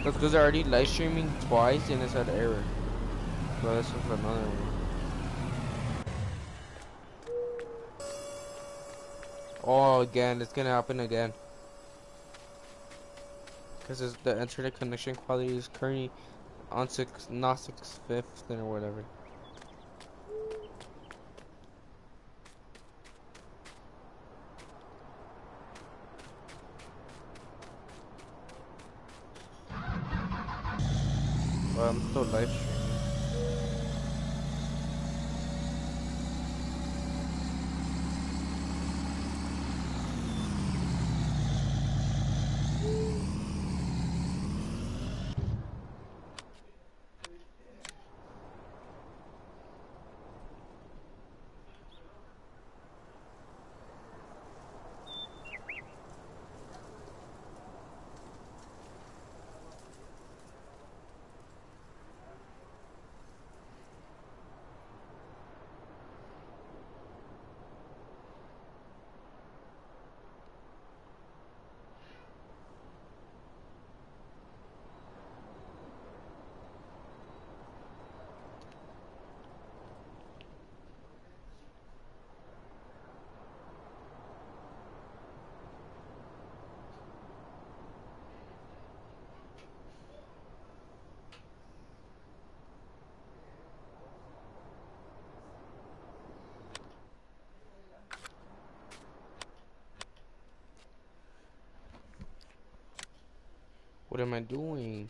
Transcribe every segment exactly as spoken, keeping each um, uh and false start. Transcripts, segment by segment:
That's because I already live streaming twice and it's had error. So this is another one. Oh, again, it's gonna happen again. Because the internet connection quality is currently on six, not six fifth or whatever. But I'm still live streaming. What am I doing?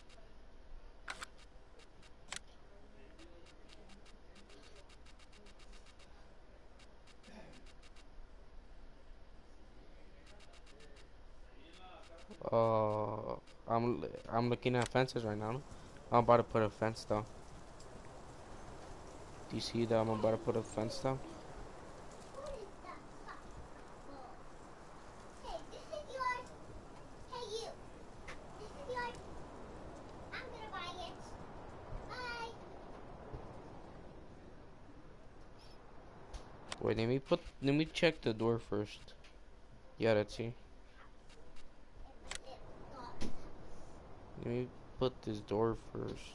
Uh, I'm I'm looking at fences right now. I'm about to put a fence down. Do you see that I'm about to put a fence down? Wait, let me put let me check the door first. Yeah, that's it. Let me put this door first.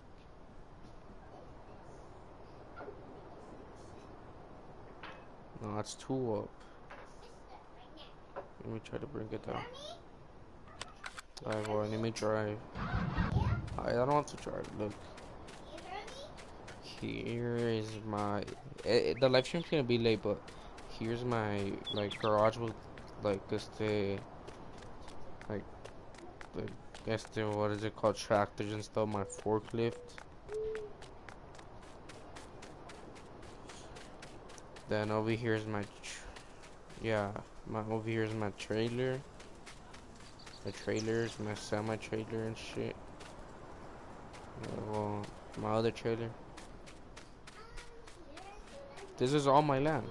No, that's two up. Let me try to bring it down. Alright, well, let me drive. I don't want to drive. Look, here is my. Eh, eh, the live stream's gonna be late, but here's my like garage with like este like the este what is it called, tractors and stuff. My forklift. Then over here is my tr yeah. My over here is my trailer. My trailers, my semi trailer and shit. Uh, well, my other trailer. This is all my land.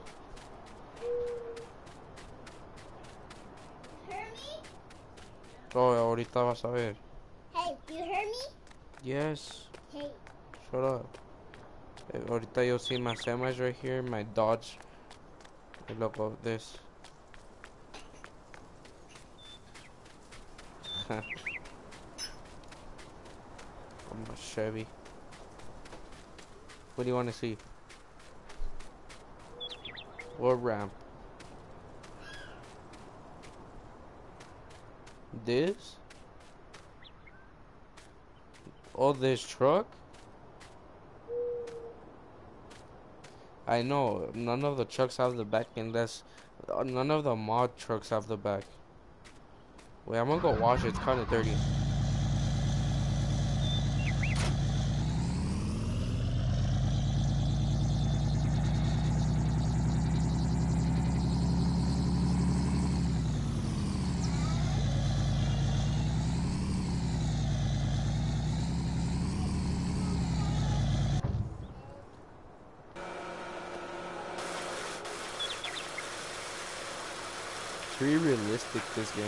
Oh, ahorita vas a ver. Hey, you hear me? Yes. Hey. Shut up. Eh, ahorita you'll see my semis right here, my Dodge. Hey, look at this. I'm a Chevy. What do you want to see? What ramp? This? Oh, this truck? I know, none of the trucks have the back unless uh, none of the mod trucks have the back. Wait, I'm gonna go wash it. It's kind of dirty. It's pretty realistic, this game.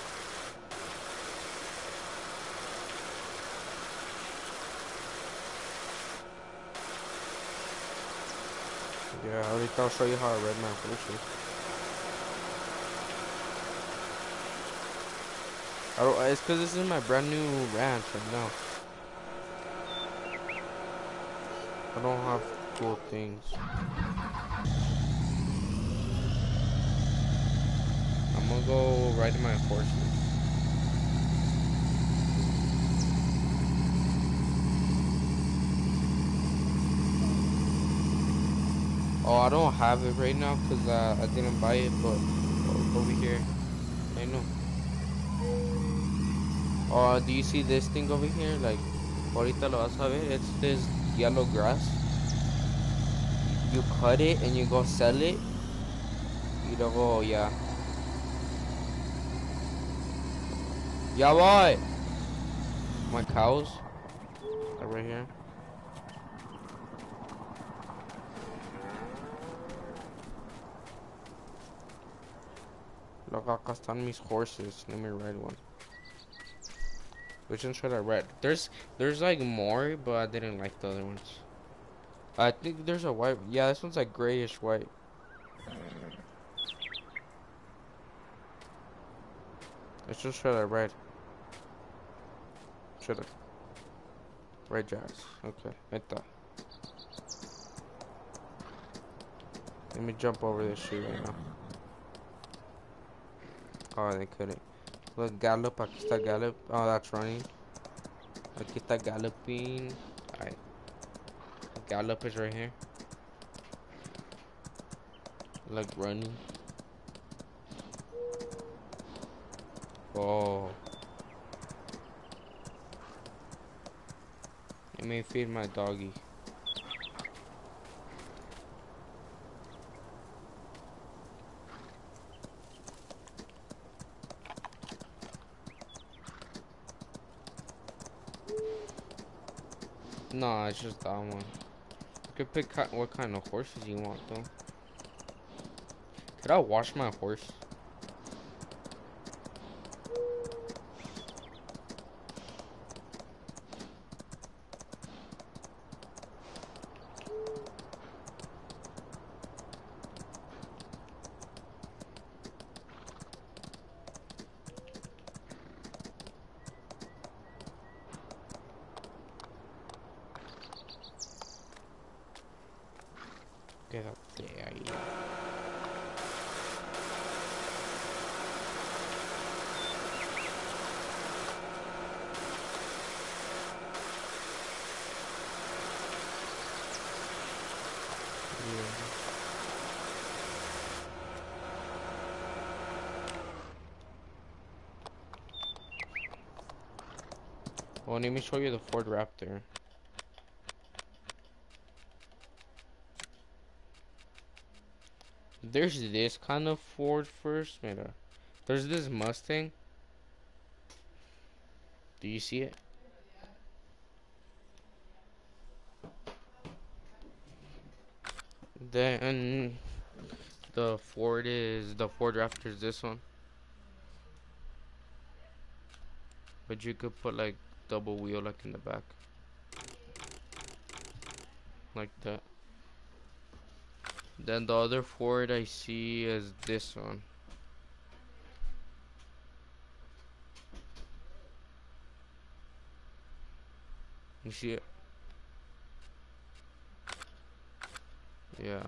Yeah, I already thought I'll show you how I read my pushes. I don't, it's because this is my brand new ranch right now. I don't have cool things. I'm gonna go ride my horses. Oh, I don't have it right now because uh, I didn't buy it, but uh, over here, I know. Oh, do you see this thing over here? Like, ahorita lo vas a ver. It's this yellow grass. You cut it and you go sell it. Y luego, yeah. Ya voy! My cows are right here. Look, acá están mis horses. Let me ride one. Which one should I ride? There's, there's like more, but I didn't like the other ones. I think there's a white. Yeah, this one's like grayish white. Which one should I ride? Should I? Ride Jazz. Okay, esta. Let me jump over this tree right now. Oh, they couldn't. Look, Gallop. Aquí está Gallop. Oh, that's running. Aquí está Galloping. Alright. Gallop is right here. Like running. Oh. Let me feed my doggy. No, it's just that one. You could pick what kind of horses you want, though. Could I wash my horse? Quédate ahí. Well, let me show you the Ford Raptor. There's this kind of Ford first, mira. There's this Mustang. Do you see it? Then the Ford is the Ford Raptor is this one. But you could put like double wheel like in the back. Like that. Then the other Ford I see is this one. You see it? Yeah.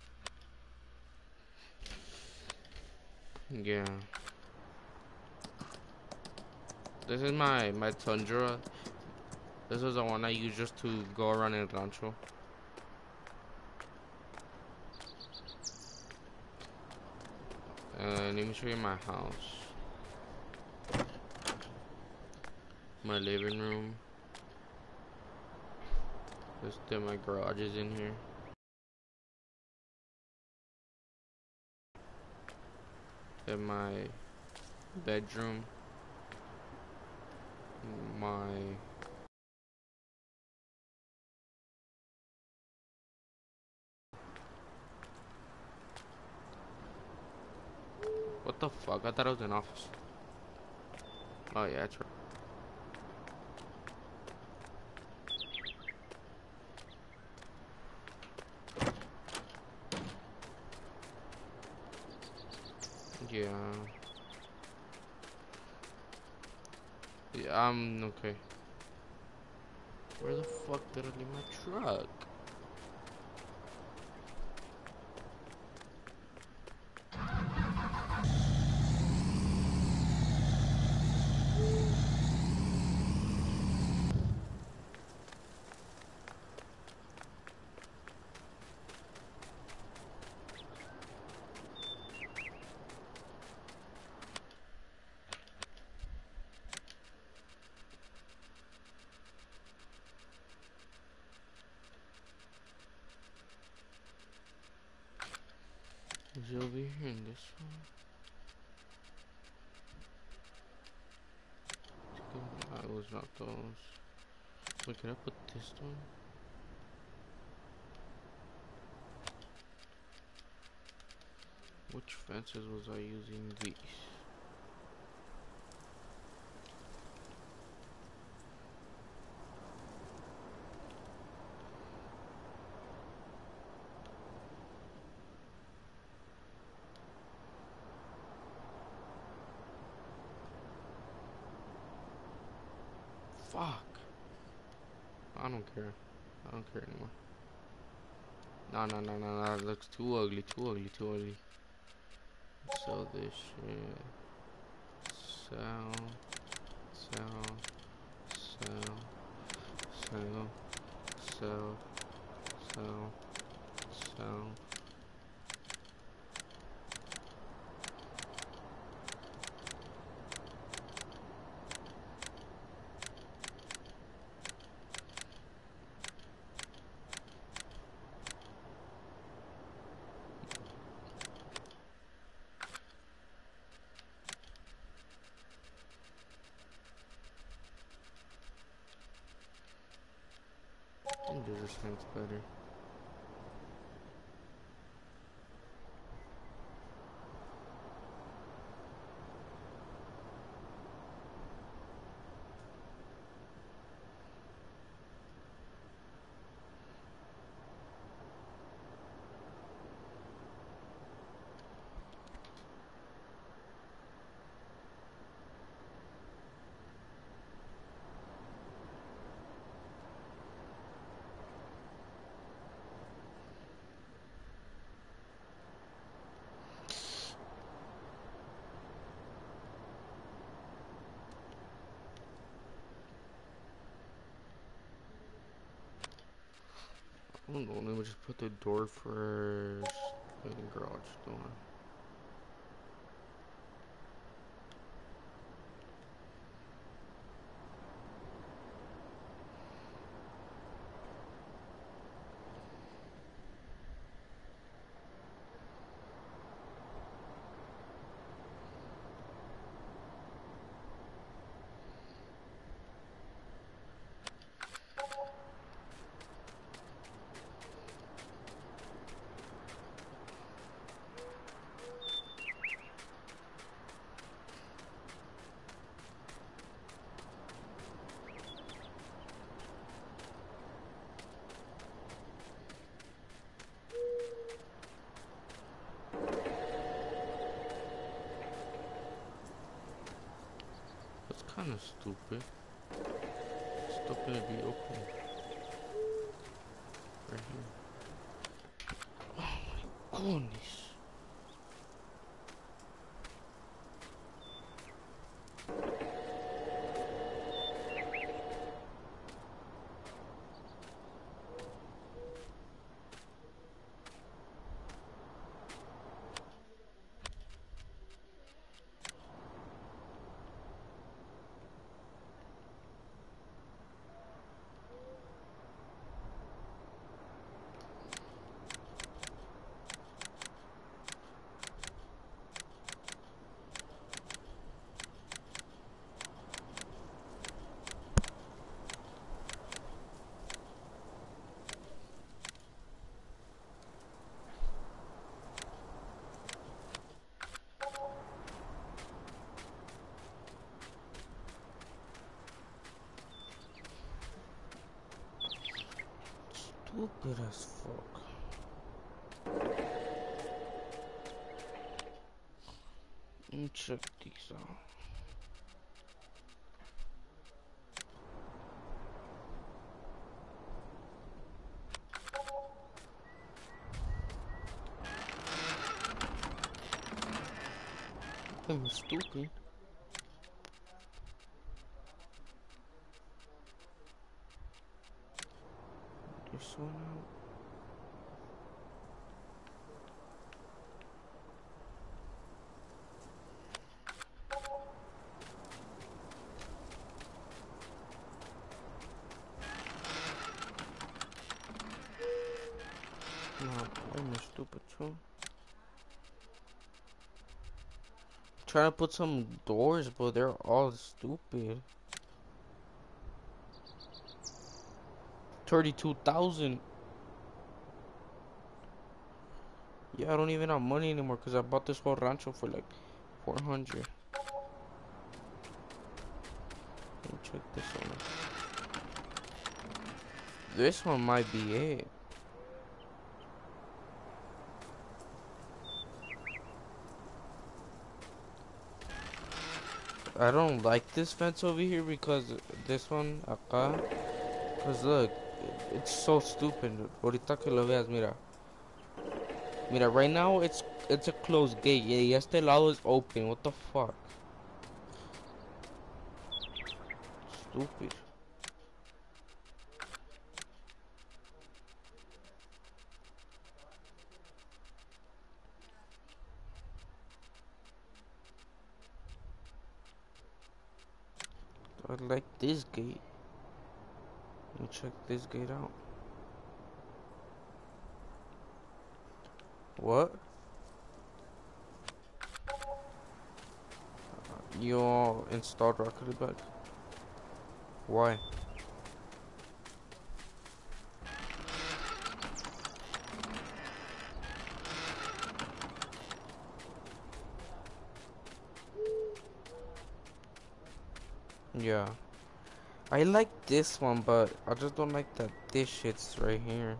Yeah. This is my my Tundra. This is the one I use just to go around in Rancho. Uh, let me show you my house. My living room. Just then my garage is in here. Then my bedroom. My what the fuck? I thought I was in office. Oh yeah, that's right. Yeah. Yeah, I'm okay. Where the fuck did I leave my truck? Is it over here in this one? No, it was not those. Wait, can I put this one? Which fences was I using? These. Fuck. I don't care. I don't care anymore. No, no, no, no, no. It looks too ugly, too ugly, too ugly. Sell this shit. Sell. Sell. Sell. Sell. Sell. Sell. Sell. I think this sounds better. I don't know, let me just put the door first. Like the garage door. That's kind of stupid. Stupid to be open. Right here. Oh my goodness. Stupid as fuck. Let me check these out. I'm stupid. This one out. Nah, I'm stupid too. Trying to put some doors, but they're all stupid. thirty-two thousand. Yeah, I don't even have money anymore because I bought this whole rancho for like four hundred. Let me check this one. This one might be it. I don't like this fence over here because this one acá. Cause look, it's so stupid. Ahorita que lo veas, mira. Mira, right now it's it's a closed gate. Yeah, y este lado is open. What the fuck? Stupid. I like this gate. Let me check this gate out. What? You all installed Rocket League? Why? Yeah. I like this one, but I just don't like that this shit's right here.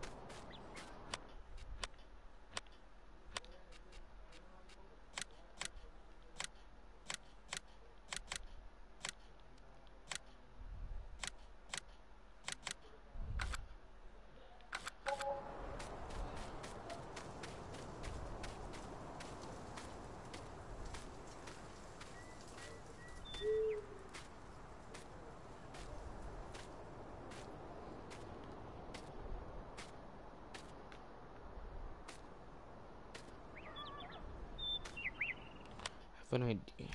I have an idea.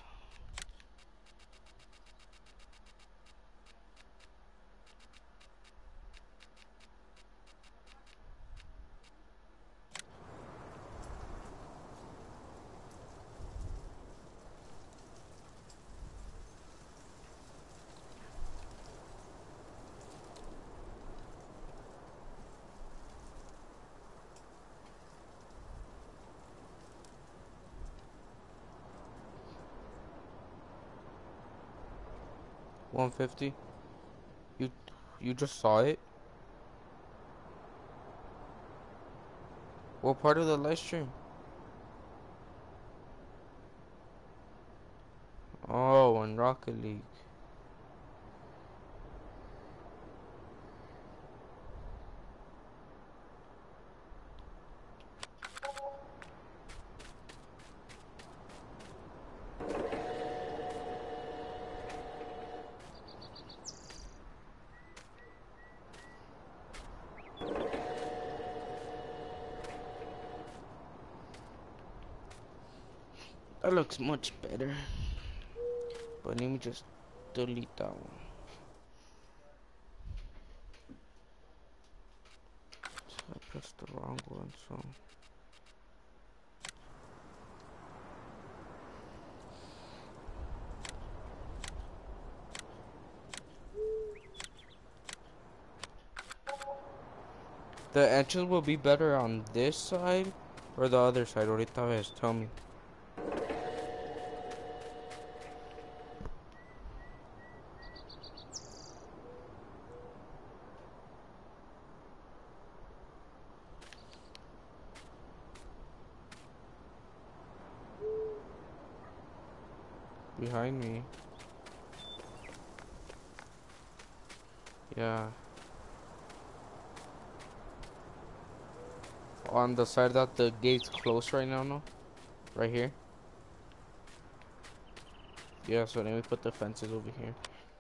one fifty? You you just saw it? What part of the live stream? Oh, on Rocket League. That looks much better. But let me just delete that one. So I pressed the wrong one, so. The entrance will be better on this side or the other side. Ahorita ves, tell me. Behind me. Yeah. On the side that the gate's closed right now, no? Right here. Yeah, so then we put the fences over here.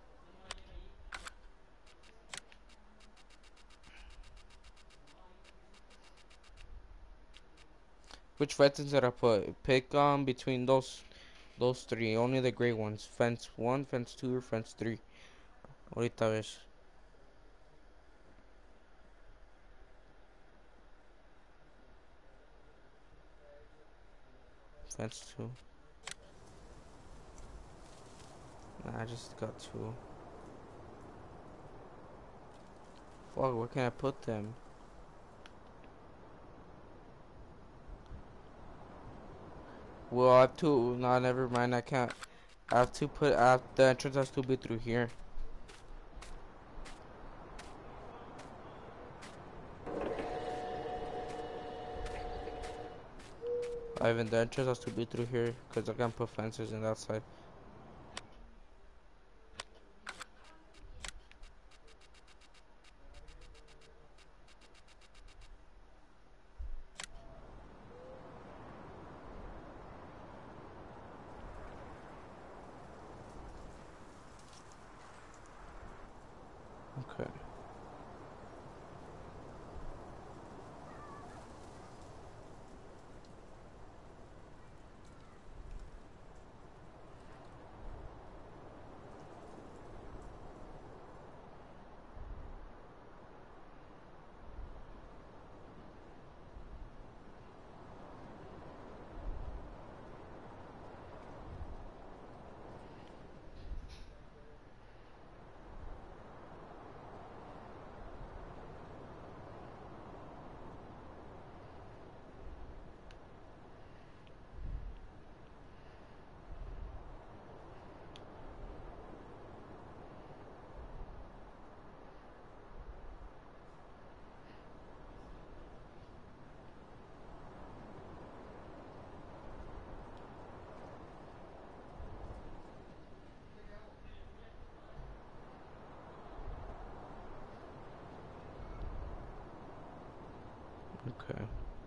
Which fences did I put? Pick um between those those three. Only the gray ones. Fence one, fence two, or fence three. Ahorita ves. Fence two. Nah, I just got two. Fuck, where can I put them? Well, I have to. Nah, never mind. I can't. I have to put. I have, the entrance has to be through here. Ivan, the entrance has to be through here because I can't put fences in that side. Okay. Okay.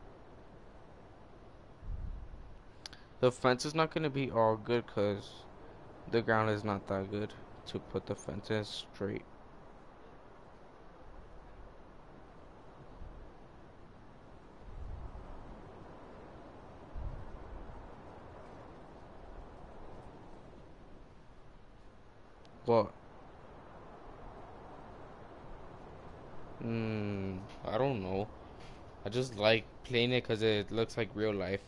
The fence is not gonna be all good because the ground is not that good to put the fences straight. What? Hmm. I don't know. I just like playing it because it looks like real life.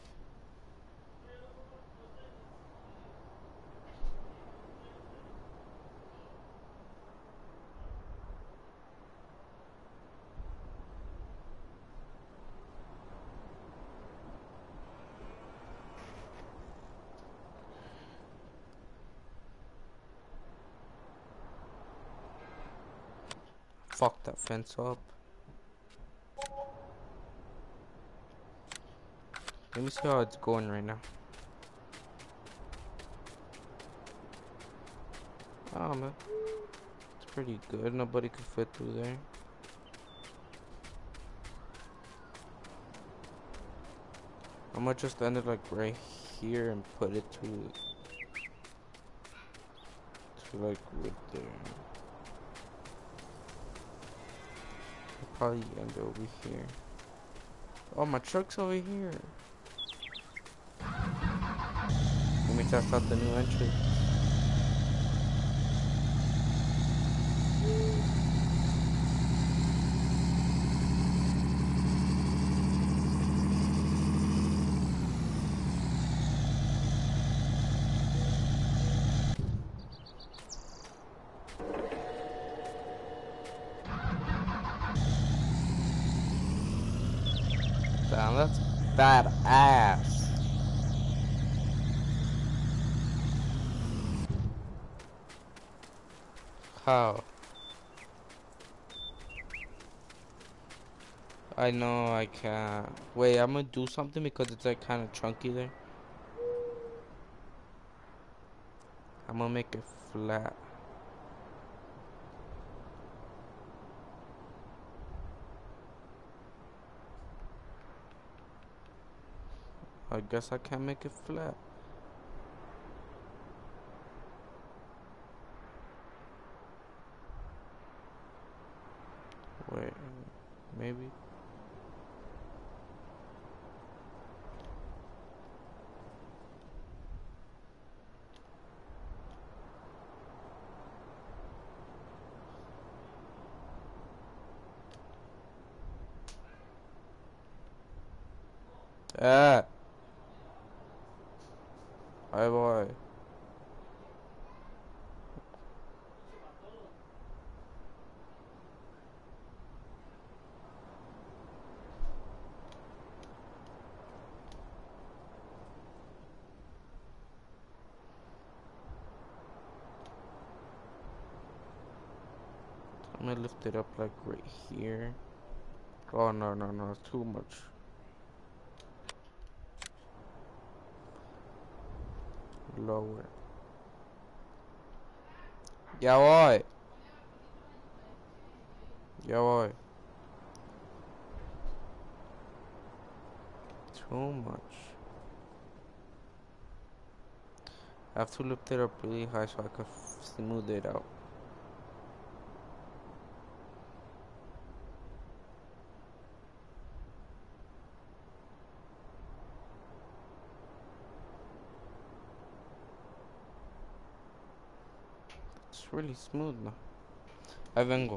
Fuck that fence up. Let me see how it's going right now. Oh man, it's pretty good. Nobody could fit through there. I'm gonna just end it like right here and put it to to like right there. I'll probably end it over here. Oh, my truck's over here. Let me test out the new entry. Damn, that's badass. How? I know I can't. Wait, I'm gonna do something because it's like kind of chunky there. I'm gonna make it flat. I guess I can't make it flat. Wait, maybe. Ah, ahí voy. I'm gonna lift it up like right here. Oh no no no, it's too much. Lower. Ya voy. Ya voy. Too much. I have to lift it up really high so I can smooth it out. It's really smooth now. Ahí vengo.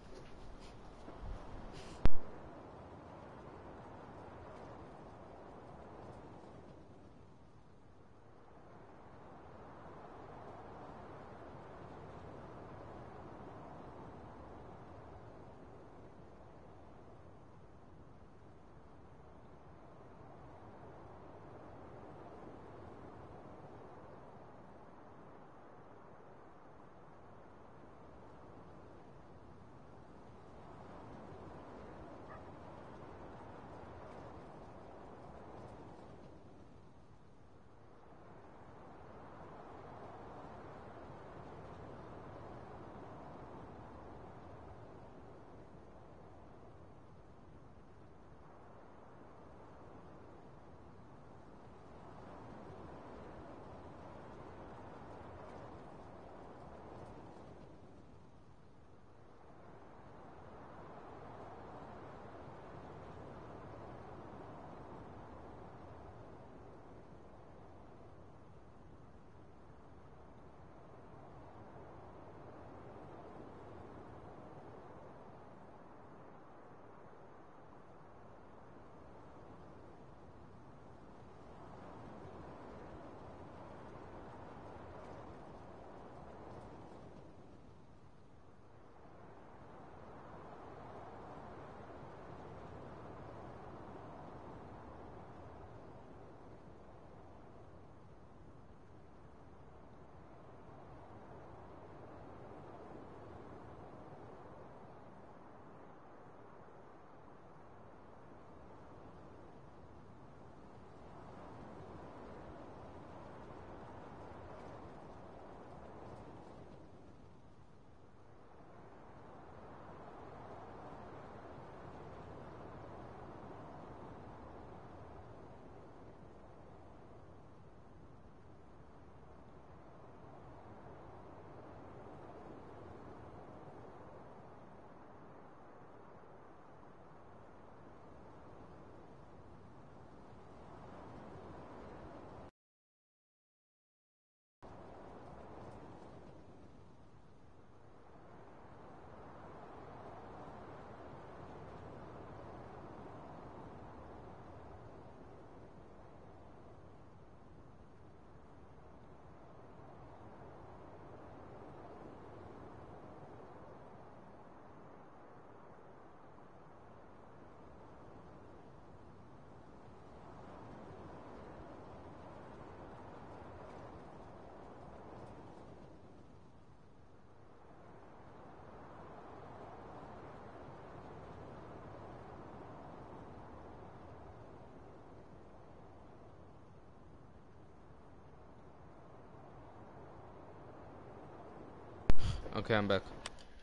Okay, I'm back.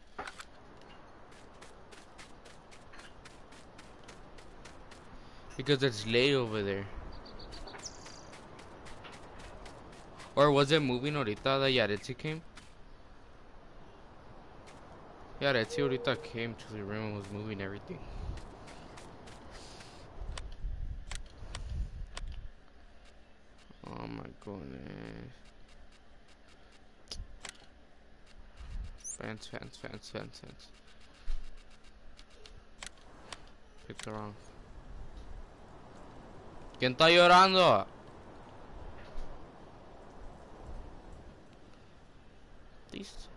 Because it's late over there. Or was it moving ahorita that Yaretsi came? Yeah, that ahorita came to the room and was moving everything. Oh my goodness. Fence, fence, fence, fence, fence. Picked the wrong. ¿Quién está llorando? These.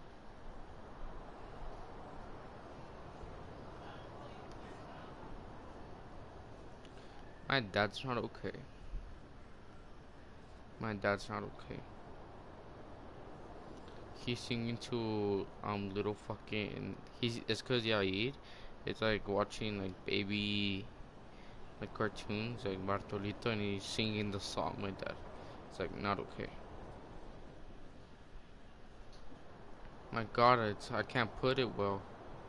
My dad's not okay. My dad's not okay. He's singing to um little fucking. He's it's cause Yair. It's like watching like baby, like cartoons like Bartolito, and he's singing the song. My dad. It's like not okay. My God, it's I can't put it well.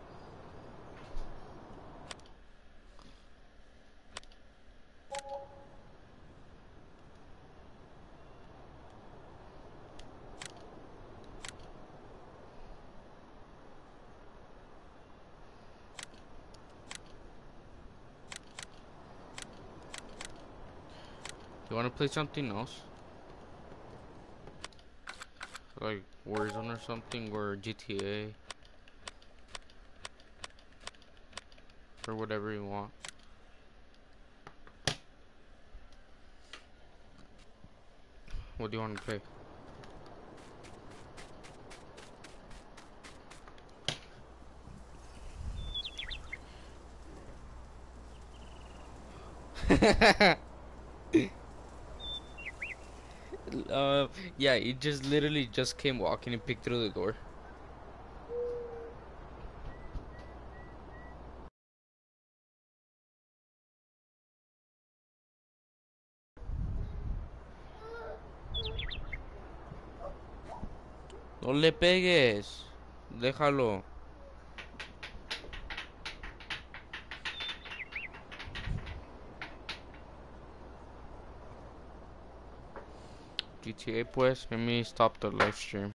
You wanna play something else? Like Warzone or something, or G T A, or whatever you want. What do you want to play? uh, yeah, it just literally just came walking and peeked through the door. No le pegues. Déjalo. G T A pues, let me stop the live stream.